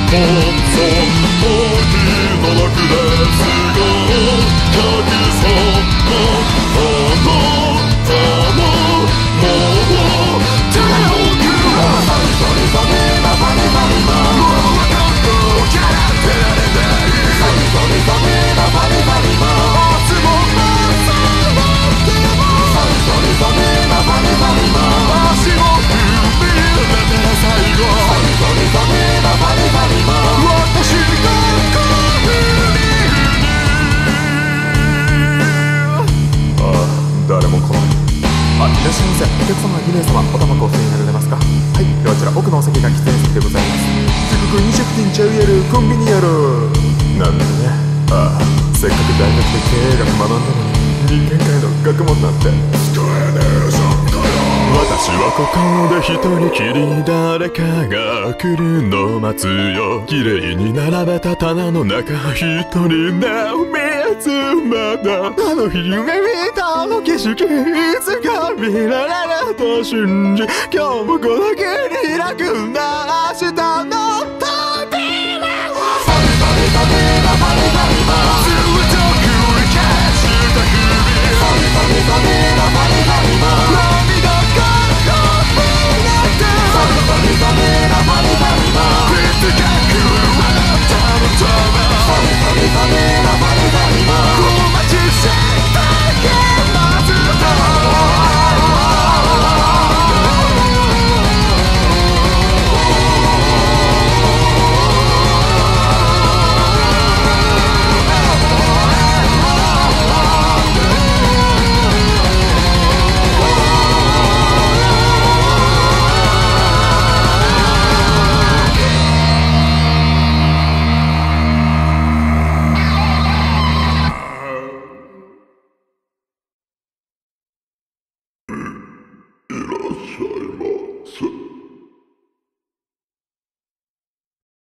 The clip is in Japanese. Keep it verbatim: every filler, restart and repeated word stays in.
に名様、お玉ごお吸いになられますか？はい、ではこちら奥のお席が喫煙席でございます。時刻にじゅっぷんちゃうやろ、コンビニやろ。なんだね。ああ、せっかく大学で経営学学んだのに、人間界の学問なんて使えねえぞ。私はここで一人きり誰かが来るの待つよ。綺麗に並べた棚の中一人で見つめた。あの日夢見たあの景色いつか見られると信じ、今日もこの気に楽な明日の